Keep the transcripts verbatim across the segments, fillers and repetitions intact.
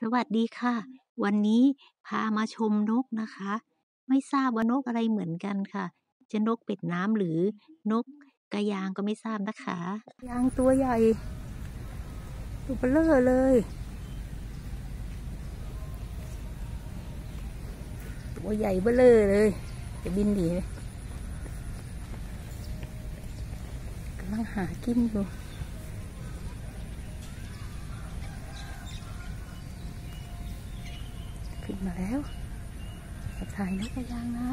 สวัสดีค่ะ วันนี้พามาชมนกนะคะ ไม่ทราบว่านกอะไรเหมือนกันค่ะ จะนกเป็ดน้ำหรือนกกระยางก็ไม่ทราบนะคะยางตัวใหญ่ตัวเบลอเลย ตัวใหญ่เบลอเลยจะบินหนีไหมกำลังหากินอยู่ขึ้นมาแล้วถ่ายนกกระยางนะ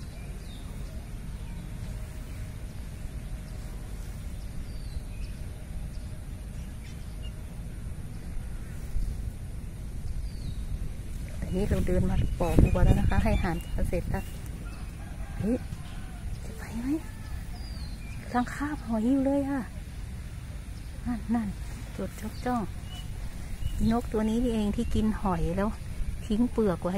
อันนี้เราเดินมาปอกบัวแล้วนะคะ ให้อาหารเสร็จแล้วเฮ้ยจะไปไหมทางคาบหอยอยู่เลยค่ะนั่นนั่นจดจ้องจ้องนกตัวนี้นี่เองที่กินหอยแล้วทิ้งเปลือกไว้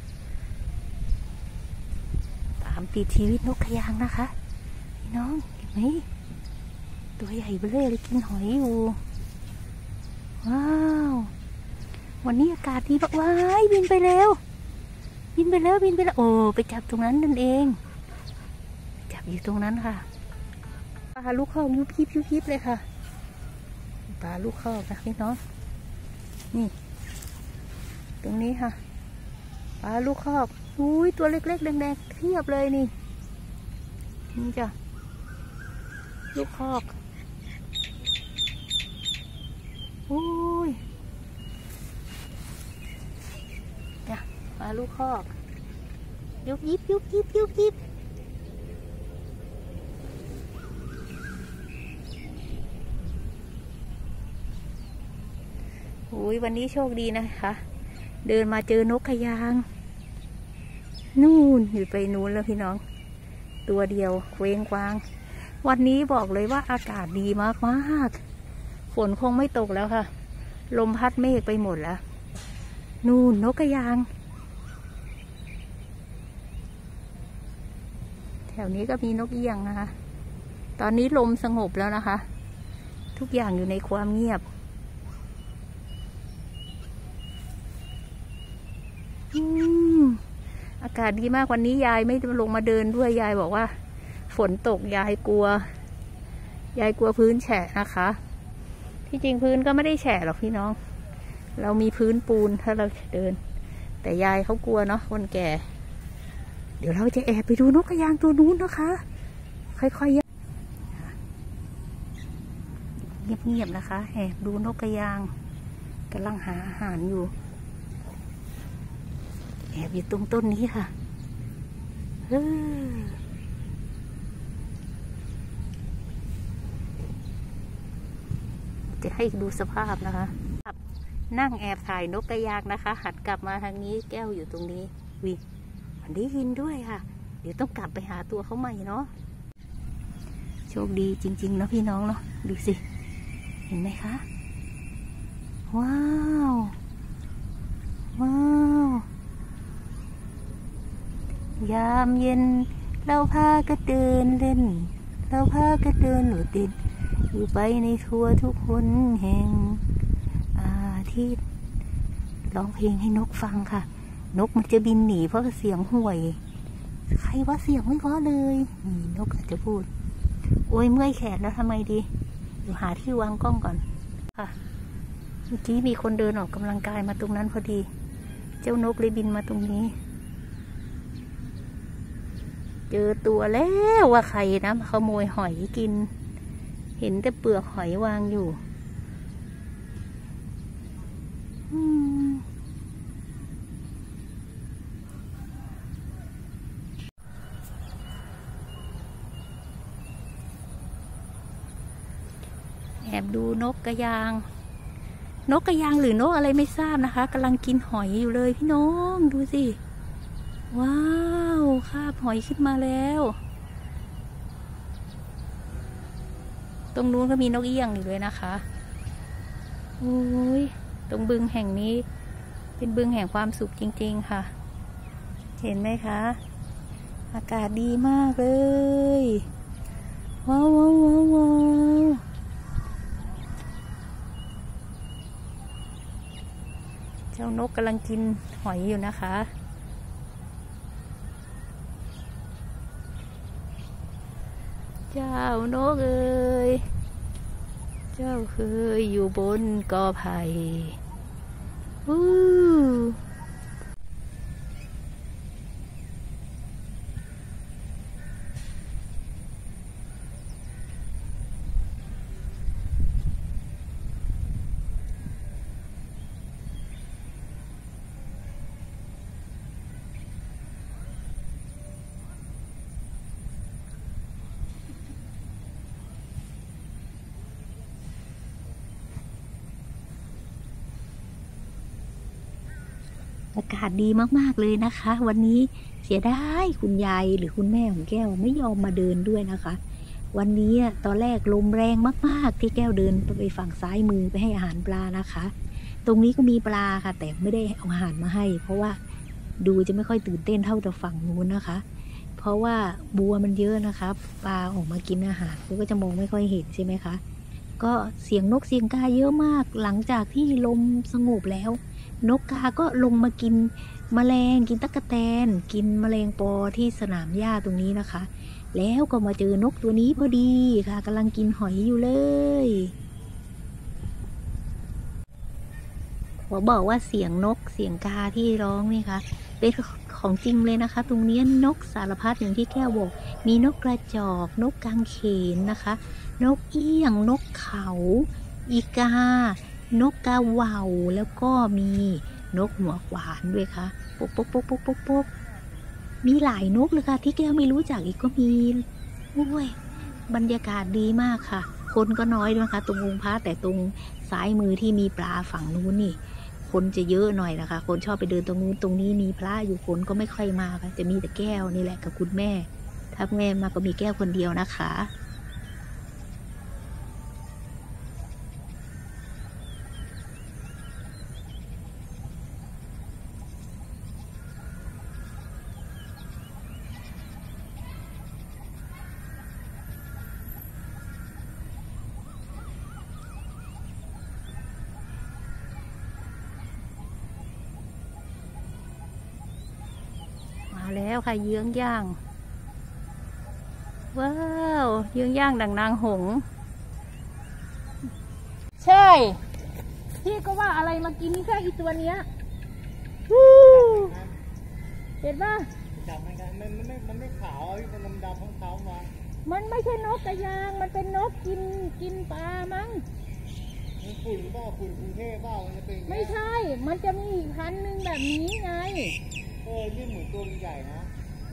ตามติดชีวิตนกกระยางนะคะพี่น้องเห็นไหมตัวใหญ่เบ้อเลยกินหอยอยู่ว้าววันนี้อากาศดีมากว้ายบินไปแล้วบินไปแล้วบินไปแล้วโอ้ไปจับตรงนั้นนั่นเองจับอยู่ตรงนั้นค่ะปลาลูกคอกยุบยิบยุบยิบเลยค่ะปลาลูกคอกนะพี่น้องนี่ตรงนี้ค่ะปลาลูกคอกอุ้ยตัวเล็กๆแดงๆเทียบเลยนี่นี่จ้ะลูกคอกอุ้ยจ้ะปลาลูกคอกยุบยิบยุบยิบยุบยิบอุ้ยวันนี้โชคดีนะคะเดินมาเจอนกกระยางนู่นอยู่ไปนู้นแล้วพี่น้องตัวเดียวเคว้งคว้างวันนี้บอกเลยว่าอากาศดีมากมากฝนคงไม่ตกแล้วค่ะลมพัดเมฆไปหมดแล้วนู่นนกกระยางแถวนี้ก็มีนกเอี้ยงนะคะตอนนี้ลมสงบแล้วนะคะทุกอย่างอยู่ในความเงียบอากาศดีมากวันนี้ยายไม่ลงมาเดินด้วยยายบอกว่าฝนตกยายกลัวยายกลัวพื้นแฉะนะคะที่จริงพื้นก็ไม่ได้แฉะหรอกพี่น้องเรามีพื้นปูนถ้าเราเดินแต่ยายเขากลัวเนาะคนแก่เดี๋ยวเราจะแอบไปดูนกกระยางตัวนู้นนะคะค่อยๆเงียบๆนะคะแอบดูนกกระยางกำลังหาอาหารอยู่แอบอยู่ตรงต้นนี้ค่ะเออจะให้ดูสภาพนะคะนั่งแอบถ่ายนกกระยางนะคะหันกลับมาทางนี้แก้วอยู่ตรงนี้วิวันนี้ยินด้วยค่ะเดี๋ยวต้องกลับไปหาตัวเขาใหม่เนาะโชคดีจริงๆนะพี่น้องเนาะดูสิเห็นไหมคะว้าวว้าวยามเย็นเราพาก็เดินเล่นเราพาก็เดินหลุดติดอยู่ไปในทัวทุกคนแห่งอาทิตย์ร้องเพลงให้นกฟังค่ะนกมันจะบินหนีเพราะเสียงห่วยใครว่าเสียงไม่เพราะเลยนี่นกอาจจะพูดโอ้ยเมื่อยแขนแล้วทำไมดีอยู่หาที่วางกล้องก่อนค่ะเมื่อกี้มีคนเดินออกกำลังกายมาตรงนั้นพอดีเจ้านกเลยบินมาตรงนี้เจอตัวแล้วว่าใครนะขโมยหอยกินเห็นแต่เปลือกหอยวางอยู่แอบดูนกกระยางนกกระยางหรือนกอะไรไม่ทราบนะคะกำลังกินหอยอยู่เลยพี่น้องดูสิว้าวคาบหอยขึ้นมาแล้วตรงนู้นก็มีนกเอี้ยงอยู่เลยนะคะโอ้ยตรงบึงแห่งนี้เป็นบึงแห่งความสุขจริงๆค่ะเห็นไหมคะอากาศดีมากเลยว้าวว้าวว้าวว้าวเจ้านกกำลังกินหอยอยู่นะคะเจ้านกเอ๋ยเจ้าเคยอยู่บนกอไผ่วู้อากาศดีมากๆเลยนะคะ วันนี้เสียดายคุณยายหรือคุณแม่ของแก้วไม่ยอมมาเดินด้วยนะคะ วันนี้ตอนแรกลมแรงมากๆที่แก้วเดินไปฝั่งซ้ายมือไปให้อาหารปลานะคะ ตรงนี้ก็มีปลาค่ะแต่ไม่ได้เอาอาหารมาให้เพราะว่าดูจะไม่ค่อยตื่นเต้นเท่าแต่ฝั่งนู้นนะคะ เพราะว่าบัวมันเยอะนะคะปลาออกมากินอาหารก็จะมองไม่ค่อยเห็นใช่ไหมคะก็เสียงนกเสียงกาเยอะมากหลังจากที่ลมสงบแล้วนกกาก็ลงมากินแมลงกินตั๊กแตนกินแมลงปอที่สนามหญ้าตรงนี้นะคะแล้วก็มาเจอนกตัวนี้พอดีค่ะกำลังกินหอยอยู่เลยขอบอกว่าเสียงนกเสียงกาที่ร้องนี่ค่ะเป็นของจริงเลยนะคะ ตรงนี้นกสารพัดอย่างที่แก้วบอกมีนกกระจอกนกกางเขนนะคะนกเอี้ยงนกเขาอีกานกกาเหว่าแล้วก็มีนกหัวขวานด้วยค่ะปุ๊บปุ๊บปุ๊บปุ๊บปุ๊บปุ๊บมีหลายนกเลยค่ะที่แก้วไม่รู้จักอีกก็มีโอ้ยบรรยากาศดีมากค่ะคนก็น้อยนะคะตรงองค์พระแต่ตรงซ้ายมือที่มีปลาฝั่งนู้นนี่คนจะเยอะหน่อยนะคะคนชอบไปเดินตรงนู้นตรงนี้มีพระอยู่คนก็ไม่ค่อยมาค่ะจะมีแต่แก้วนี่แหละกับคุณแม่ถ้าแม่มาก็มีแก้วคนเดียวนะคะแล้วค่ะเยื้องย่างว้าวเยื้องย่างดังนางหงใช่พี่ก็ว่าอะไรมากินแค่อีตัวเนี้ยเห็นป่ะจับมันกันมันไม่มันไม่ขาวมันดำดำของเขามามันไม่ใช่นกกระยางมันเป็นนกกินกินปลามั้งมันฝุ่นบ้าฝุ่นกรุงเทพบ้ามันจะเป็นไม่ใช่มันจะมีอีกพันหนึ่งแบบนี้ไงเออยื่นหมูตัวใหญ่นะ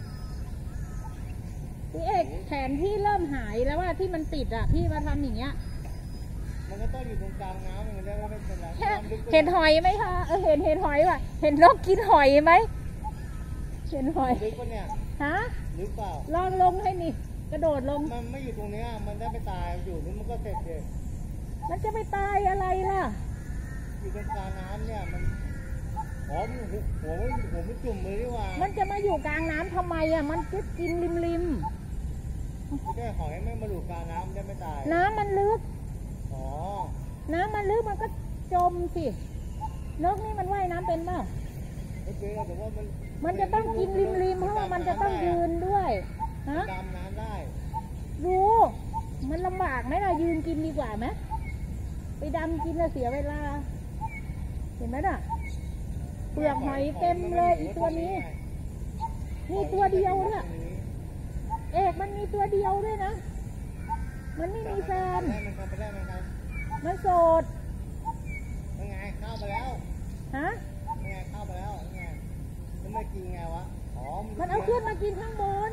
พี่เอกแขนพี่เริ่มหายแล้วว่าที่มันติดอ่ะพี่มาทำอย่างเงี้ยมันก็ต้องอยู่ตรงกลางน้ำมันได้ว่าไม่เป็นไรเห็นหอยไหมคะเออเห็นเห็นหอยว่ะเห็นนกกินหอยไหมเห็นหอยลึกปะเนี่ยฮะลึกเปล่าลองลงให้นี่กระโดดลงมันไม่อยู่ตรงนี้มันได้ไปตายอยู่นี่มันก็เสร็จเด็กมันจะไปตายอะไรล่ะอยู่ตรงกลางน้ำเนี่ยมันอ๋อหัวไม่หัวไม่จุ่มเลยดีกว่ามันจะมาอยู่กลางน้ำทำไมอ่ะมันจะกินริมริมไม่ได้หอยไม่มาอยู่กลางน้ำได้ไม่ตายน้ำมันลึกอ๋อน้ำมันลึกมันก็จมสินกนี่มันว่ายน้ำเป็นป่ะไม่เป็นแต่ว่ามันมันจะต้องกินริมริมเพราะว่ามันจะต้องยืนด้วยฮะดำน้ำได้รู้มันลำบากไหมล่ะยืนกินดีกว่าไหมไปดำกินแล้วเสียเวลาเห็นไหมน่ะเปลือกหอยเต็มเลยอีตัวนี้มีตัวเดียวเนี่ยเอกมันมีตัวเดียวด้วยนะมันไม่มีแฟนมันโสดยังไงเข้าไปแล้วฮะยังไงเข้าไปแล้วยังไงมันไม่กินไงวะอ๋อมันเอาขึ้นมากินข้างบน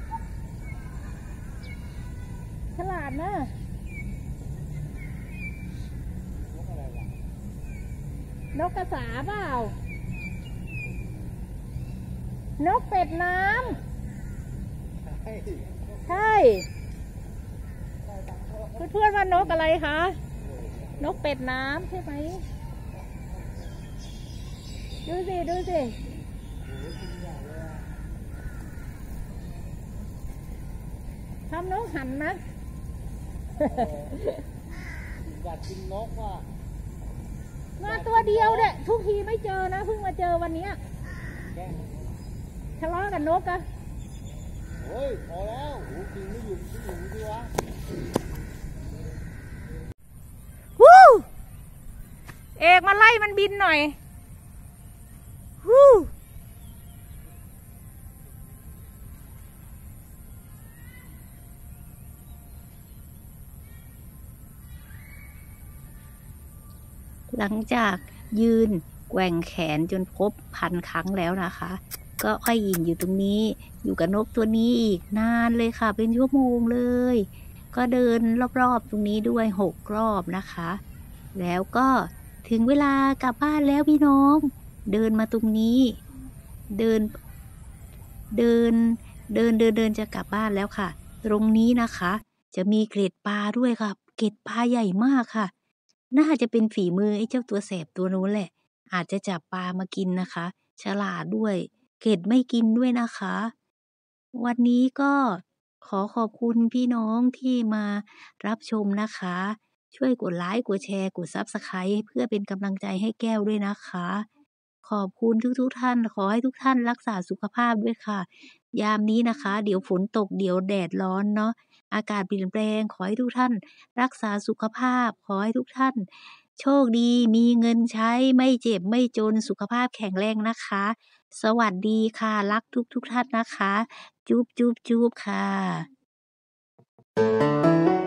ฉลาดนะนกกระสาเปล่านกเป็ดน้ำใช่เพื่อนๆว่านกอะไรคะนกเป็ดน้ำใช่ไหมดูสิดูสิทำนกหันนะอยากกินนกว่ะมาตัวเดียวเนี่ยทุกทีไม่เจอนะเพิ่งมาเจอวันนี้ทะเลาะกันนกอะเฮ้ยพอแล้วหูกินไม่หยุดไม่หยุดดีวะวู้เอกมาไล่มันบินหน่อยวู้หลังจากยืนแกว่งแขนจนครบพันครั้งแล้วนะคะ ก็ค่อยยิงอยู่ตรงนี้อยู่กับนกตัวนี้อีกนานเลยค่ะเป็นชั่วโมงเลยก็เดินรอบๆตรงนี้ด้วยหกรอบนะคะแล้วก็ถึงเวลากลับบ้านแล้วพี่น้องเดินมาตรงนี้เดินเดินเดินเดินเดินจะกลับบ้านแล้วค่ะตรงนี้นะคะจะมีเกล็ดปลาด้วยค่ะเกล็ดปลาใหญ่มากค่ะน่าจะเป็นฝีมือไอ้เจ้าตัวแสบตัวนู้นแหละอาจจะจับปลามากินนะคะฉลาดด้วยเกล็ดไม่กินด้วยนะคะวันนี้ก็ขอขอบคุณพี่น้องที่มารับชมนะคะช่วยกดไลค์กดแชร์กด ซับสไครบ์ เพื่อเป็นกำลังใจให้แก้วด้วยนะคะขอบคุณทุกๆท่านขอให้ทุกท่านรักษาสุขภาพด้วยค่ะยามนี้นะคะเดี๋ยวฝนตกเดี๋ยวแดดร้อนเนาะอากาศเปลี่ยนแปลงขอให้ทุกท่านรักษาสุขภาพขอให้ทุกท่านโชคดีมีเงินใช้ไม่เจ็บไม่จนสุขภาพแข็งแรงนะคะสวัสดีค่ะรักทุกทุกท่านนะคะจุ๊บจุ๊บจุ๊บค่ะ